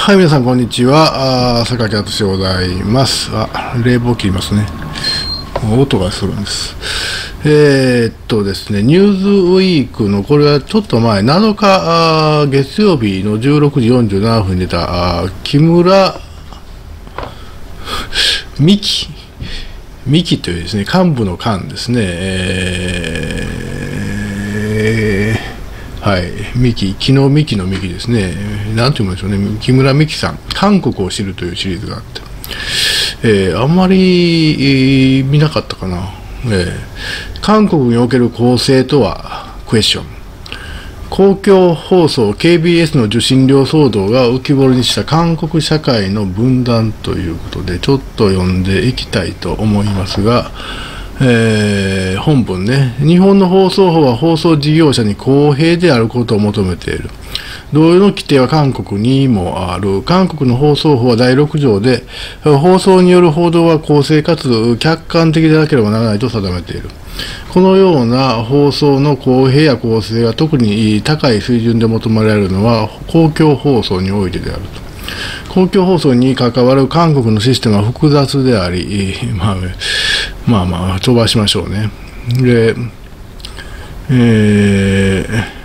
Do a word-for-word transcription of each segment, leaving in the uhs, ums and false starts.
はい、皆さん、こんにちは。あ坂木敦でございます。あ、冷房切りますね。音がするんです。えー、っとですね、ニューズウィークの、これはちょっと前、なのか、あ月曜日のじゅうろくじよんじゅうななふんに出た、あ木村美希、美希というですね、幹部の幹ですね、えーはい、ミキ、昨日ミキのミキですね、なんて言うんでしょうね、木村美希さん、韓国を知るというシリーズがあって、えー、あんまり、えー、見なかったかな、えー、韓国における公正とは、クエスチョン、公共放送 ケービーエス の受信料騒動が浮き彫りにした韓国社会の分断ということで、ちょっと読んでいきたいと思いますが、えー、本文ね、日本の放送法は放送事業者に公平であることを求めている。同様の規定は韓国にもある。韓国の放送法はだいろく条で、放送による報道は公正かつ客観的でなければならないと定めている。このような放送の公平や公正が特に高い水準で求められるのは公共放送においてであると。公共放送に関わる韓国のシステムは複雑であり、まあ、まあまあ飛ばしましょうね。で、え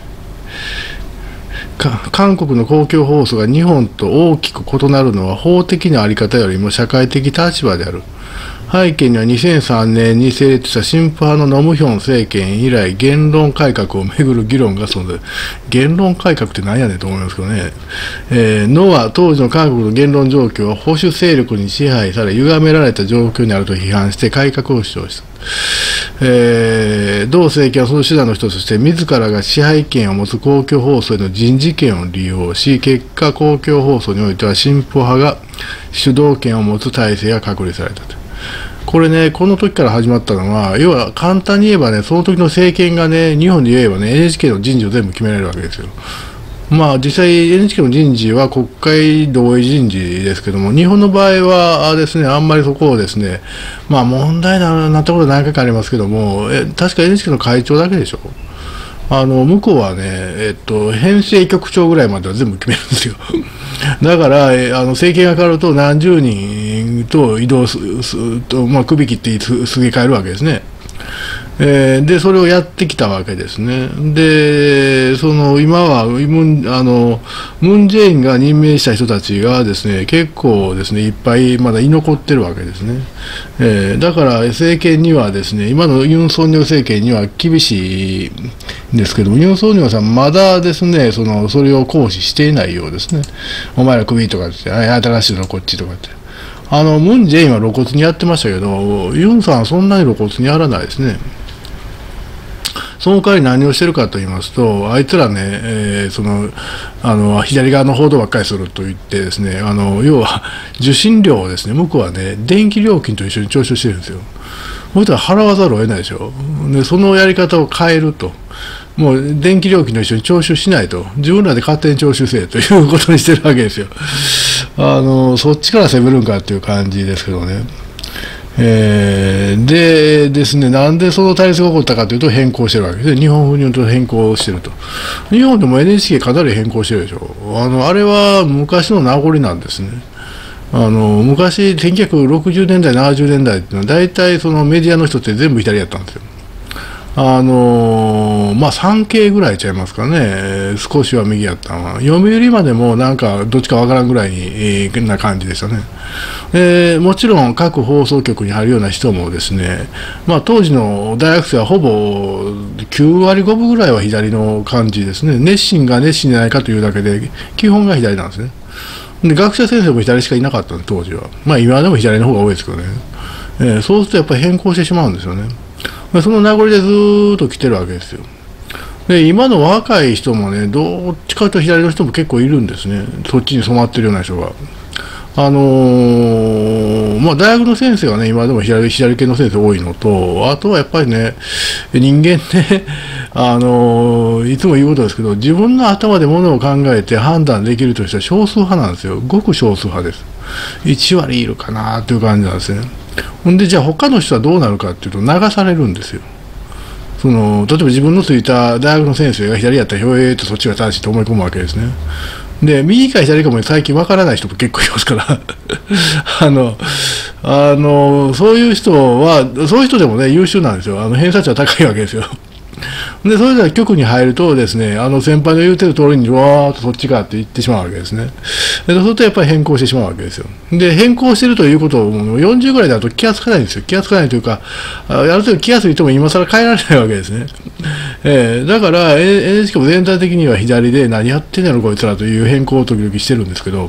ー、韓国の公共放送が日本と大きく異なるのは法的な在り方よりも社会的立場である。背景にはにせんさんねんに成立した進歩派のノムヒョン政権以来、言論改革をめぐる議論が存在。言論改革って何やねんと思いますけどね。えー、ノは当時の韓国の言論状況は保守勢力に支配され、歪められた状況にあると批判して改革を主張した。えー、同政権はその手段の一つとして、自らが支配権を持つ公共放送への人事権を利用し、結果公共放送においては進歩派が主導権を持つ体制が確立されたと。これね、この時から始まったのは、要は簡単に言えばね、その時の政権がね、日本で言えばね、エヌエイチケー の人事を全部決められるわけですよ。まあ、実際 エヌエイチケー の人事は国会同意人事ですけども、日本の場合はですね、あんまりそこをですね、まあ問題になったこと何回かありますけども、え確か エヌエイチケー の会長だけでしょ。あの向こうはね、えっと、編成局長ぐらいまでは全部決めるんですよ。だから、えあの政権が変わると何十人と移動すすと、まあ、首切ってすげ替えるわけですね。えー、で、それをやってきたわけですね。で、その今はムンあのムン・ジェインが任命した人たちがですね、結構ですね、いっぱいまだ居残ってるわけですね。えー、だから政権にはですね、今のユン・ソンニョル政権には厳しいんですけども、ユン・ソンニョルさん、まだですね、そのそれを行使していないようですね。お前ら首とかって、あ新しいのこっちとかって。あのムン・ジェインは露骨にやってましたけど、ユンさんはそんなに露骨にやらないですね。その代わり何をしてるかと言いますと、あいつらね、えー、そのあの左側の報道ばっかりすると言ってですね、あの要は受信料をですね、向こうはね、電気料金と一緒に徴収してるんですよ。そしたら払わざるを得ないでしょ。で、そのやり方を変えると。もう電気料金と一緒に徴収しないと、自分らで勝手に徴収せえということにしてるわけですよ。あのそっちから攻めるんかっていう感じですけどね。えー、でですね、なんでその対立が起こったかというと、変更してるわけで、日本風にと変更してると。日本でも エヌエイチケー かなり変更してるでしょ。あのあれは昔の名残なんですね。あの昔、せんきゅうひゃくろくじゅうねんだい、ななじゅうねんだいっていうのは、大体そのメディアの人って全部左やったんですよ。あのまあ、さんケーぐらいちゃいますかね、少しは右やったのは、読売までもなんかどっちかわからんぐらいに、えー、な感じでしたね。えー、もちろん各放送局に入るような人もですね、まあ、当時の大学生はほぼきゅうわりごぶぐらいは左の感じですね。熱心が熱心じゃないかというだけで、基本が左なんですね。で、学者先生も左しかいなかったんで、当時は。まあ、今でも左の方が多いですけどね。えー、そうするとやっぱり変更してしまうんですよね。その名残でずーっと来てるわけですよ。で、今の若い人もね、どっちかというと左の人も結構いるんですね。そっちに染まってるような人が。あのー、まあ、大学の先生はね、今でも左、左系の先生多いのと、あとはやっぱりね、人間ね、あのー、いつも言うことですけど、自分の頭でものを考えて判断できるとしたら少数派なんですよ。ごく少数派です。いちわりいるかなという感じなんですね。ほんで、じゃあ他の人はどうなるかっていうと、流されるんですよ。その例えば自分のついた大学の先生が左やったら、ひょえーっとそっちが正しいと思い込むわけですね。 で、右か左かも最近わからない人も結構いますから、あの、あの、そういう人は、そういう人でもね、優秀なんですよ。あの、偏差値は高いわけですよ。で、それでは局に入るとですね、あの先輩の言うてる通りにわーっとそっちかって言ってしまうわけですね。で、そうするとやっぱり変更してしまうわけですよ。で、変更してるということをもうよんじゅうぐらいだと気がつかないんですよ。気がつかないというか、ある程度気がついても今更変えられないわけですね。えー、だから、エヌエイチケー も全体的には左で何やってんやろこいつらという変更を時々してるんですけど、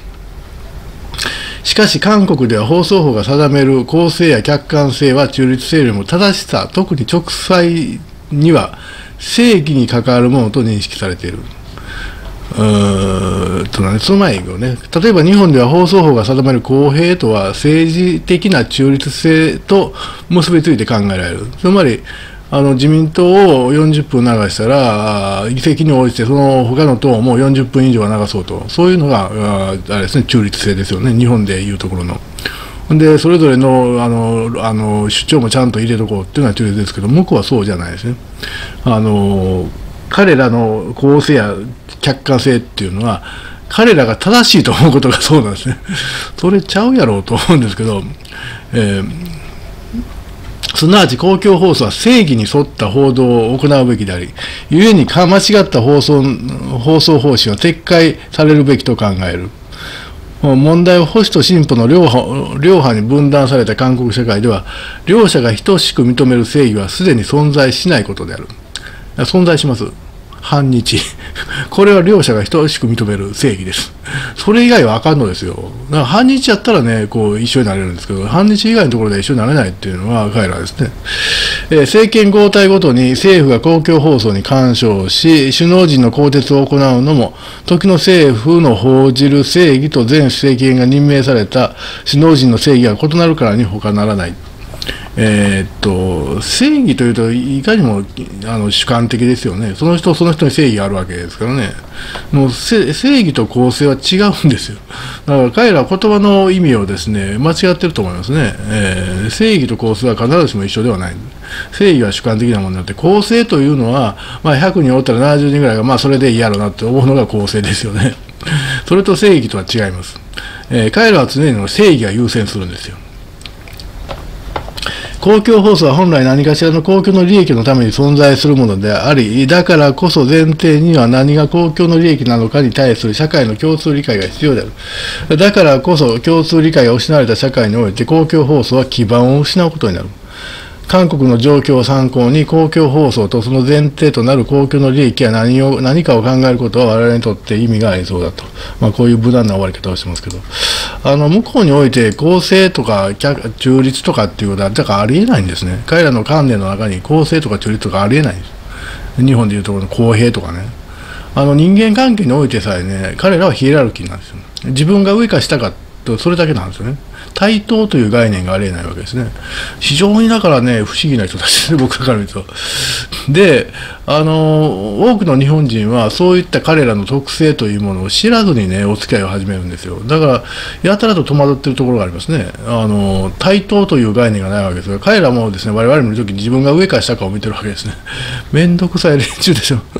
しかし韓国では放送法が定める公正や客観性は中立性よりも正しさ、特に直裁には正義に関わるものと認識されている。うーんとね、その前にね、例えば日本では放送法が定める公平とは政治的な中立性と結びついて考えられる。つまりあの自民党をよんじゅっぷん流したら議席に応じてその他の党もよんじゅっぷん以上は流そうと、そういうのがあれですね、中立性ですよね、日本でいうところの。で、それぞれのあのあの主張もちゃんと入れとこうっていうのは中立ですけど、向こうはそうじゃないですね。あの彼らの公正や客観性っていうのは、彼らが正しいと思うことがそうなんですね。それちゃうやろうと思うんですけど、えー、すなわち公共放送は正義に沿った報道を行うべきであり、故に間違った放送放送方針は撤回されるべきと考える。問題は保守と進歩の両派、両派に分断された韓国社会では、両者が等しく認める正義はすでに存在しないことである。存在します。反日。これは両者が等しく認める正義です。それ以外はあかんのですよ。だから反日やったらね、こう一緒になれるんですけど、反日以外のところで一緒になれないっていうのは彼らですね。えー、政権交代ごとに政府が公共放送に干渉し、首脳陣の更迭を行うのも、時の政府の報じる正義と前政権が任命された首脳陣の正義が異なるからに他ならない。えー、っと正義というといかにもあの主観的ですよね。その人その人に正義があるわけですからね。もう正義と公正は違うんですよ。だから彼らは言葉の意味をですね間違ってると思いますね。えー、正義と公正は必ずしも一緒ではない。正義は主観的なものになって、公正というのは、まあ、ひゃくにんおったらななじゅうにんぐらいがまあそれでいいやろなって思うのが公正ですよね。それと正義とは違います。えー、彼らは常に正義が優先するんですよ。公共放送は本来何かしらの公共の利益のために存在するものであり、だからこそ前提には何が公共の利益なのかに対する社会の共通理解が必要である。だからこそ共通理解が失われた社会において公共放送は基盤を失うことになる。韓国の状況を参考に公共放送とその前提となる公共の利益や何を何かを考えることは我々にとって意味がありそうだと、まあ、こういう無難な終わり方をしてますけど、あの向こうにおいて公正とか中立とかっていうことはだからありえないんですね。彼らの観念の中に公正とか中立とかありえないんです。日本でいうところの公平とかね、あの人間関係においてさえね、彼らはヒエラルキーなんですよ。自分が上か下かとそれだけなんですよね。対等という概念がありえないわけですね。非常にだからね、不思議な人たちですね、僕から見ると。で、あの、多くの日本人はそういった彼らの特性というものを知らずにね、お付き合いを始めるんですよ。だから、やたらと戸惑ってるところがありますね。あの、対等という概念がないわけですが、彼らもですね、我々見るときに自分が上か下かを見てるわけですね。めんどくさい連中でしょ。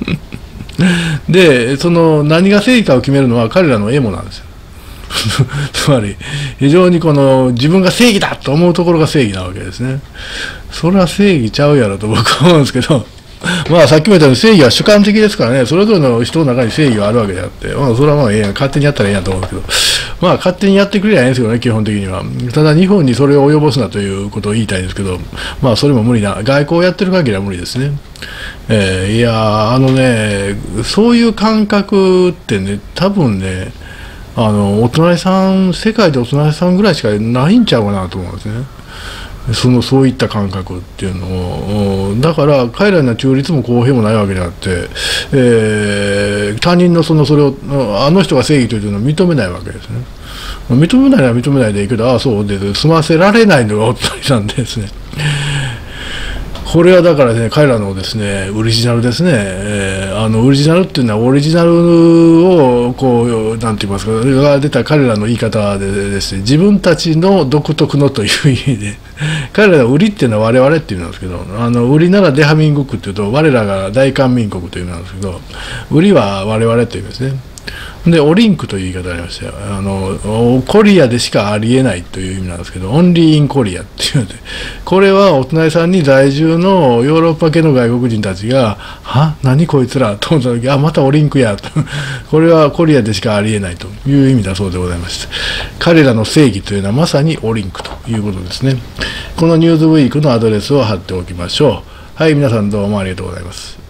で、その、何が正義かを決めるのは彼らのエモなんですよ。つまり非常にこの自分が正義だと思うところが正義なわけですね。それは正義ちゃうやろと僕は思うんですけど、まあさっきも言ったように正義は主観的ですからね、それぞれの人の中に正義があるわけであって、まあ、それはまあええやん、勝手にやったらええやんと思うんですけど、まあ勝手にやってくれりゃええんですけどね、基本的には。ただ日本にそれを及ぼすなということを言いたいんですけど、まあそれも無理な、外交をやってる限りは無理ですね。えー、いやあのね、そういう感覚ってね、多分ね、あのお隣さん、世界でお隣さんぐらいしかないんちゃうかなと思うんですね。そのそういった感覚っていうのを、だから彼らには中立も公平もないわけであって、えー、他人のそのそれをあの人が正義というのを認めないわけですね。認めないのは認めないでいいけど、ああそうで済ませられないのがお隣さんですね。これはだからね、彼らのですね、オリジナルですね、えー、あのオリジナルっていうのは、オリジナルをこう、なんて言いますか、が出た彼らの言い方でですね、自分たちの独特のという意味で、彼らの売りっていうのは我々っていうんですけど、あの売りならデハミン国っていうと、我らが大韓民国という意味なんですけど、売りは我々という意味ですね。 で、オリンクという言い方がありましたよ。あの、コリアでしかありえないという意味なんですけど、オンリーインコリアっていうので、これはお隣さんに在住のヨーロッパ系の外国人たちが、は何こいつらと思った時、あ、またオリンクやと。これはコリアでしかありえないという意味だそうでございまして、彼らの正義というのはまさにオリンクということですね。このニューズウィークのアドレスを貼っておきましょう。はい、皆さんどうもありがとうございます。